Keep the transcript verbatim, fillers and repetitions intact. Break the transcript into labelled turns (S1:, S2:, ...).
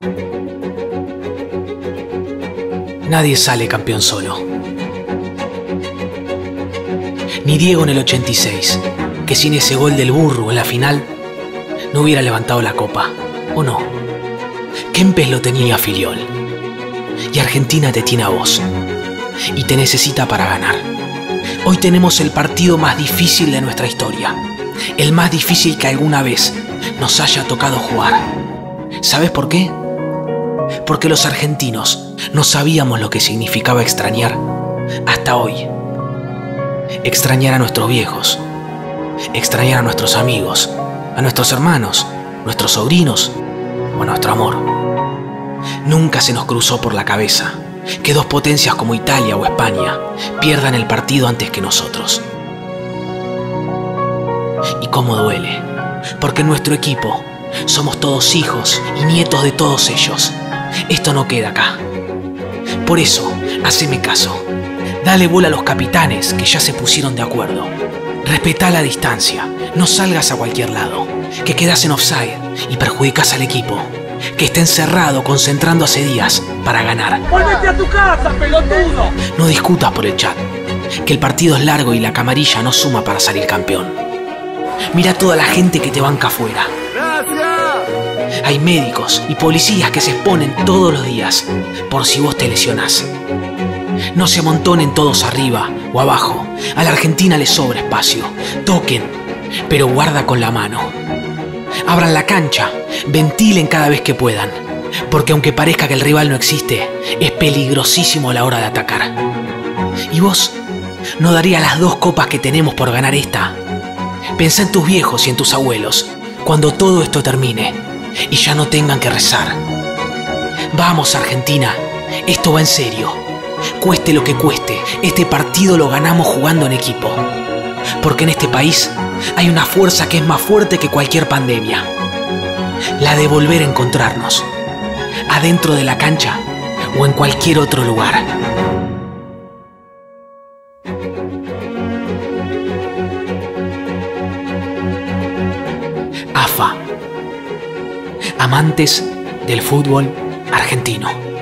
S1: Nadie sale campeón solo. Ni Diego en el ochenta y seis, que sin ese gol del burro en la final no hubiera levantado la copa, ¿o no? Kempes lo tenía a Filiol. Y Argentina te tiene a vos. Y te necesita para ganar. Hoy tenemos el partido más difícil de nuestra historia. El más difícil que alguna vez nos haya tocado jugar. ¿Sabes por qué? Porque los argentinos no sabíamos lo que significaba extrañar hasta hoy. Extrañar a nuestros viejos, extrañar a nuestros amigos, a nuestros hermanos, nuestros sobrinos o a nuestro amor. Nunca se nos cruzó por la cabeza que dos potencias como Italia o España pierdan el partido antes que nosotros. Y cómo duele, porque en nuestro equipo somos todos hijos y nietos de todos ellos. Esto no queda acá. Por eso, haceme caso. Dale bola a los capitanes que ya se pusieron de acuerdo. Respetá la distancia, no salgas a cualquier lado, que quedás en offside y perjudicás al equipo, que está encerrado concentrando hace días para ganar.
S2: ¡Vuélvete a tu casa, pelotudo!
S1: No discutas por el chat, que el partido es largo y la camarilla no suma para salir campeón. Mira toda la gente que te banca afuera.
S2: ¡Gracias!
S1: Hay médicos y policías que se exponen todos los días por si vos te lesionás. No se amontonen todos arriba o abajo. A la Argentina le sobra espacio. Toquen, pero guarda con la mano. Abran la cancha, ventilen cada vez que puedan. Porque aunque parezca que el rival no existe, es peligrosísimo a la hora de atacar. ¿Y vos? ¿No darías las dos copas que tenemos por ganar esta? Pensá en tus viejos y en tus abuelos, cuando todo esto termine y ya no tengan que rezar. Vamos, Argentina, esto va en serio. Cueste lo que cueste, este partido lo ganamos jugando en equipo. Porque en este país hay una fuerza que es más fuerte que cualquier pandemia. La de volver a encontrarnos, adentro de la cancha o en cualquier otro lugar. A F A. Amantes del fútbol argentino.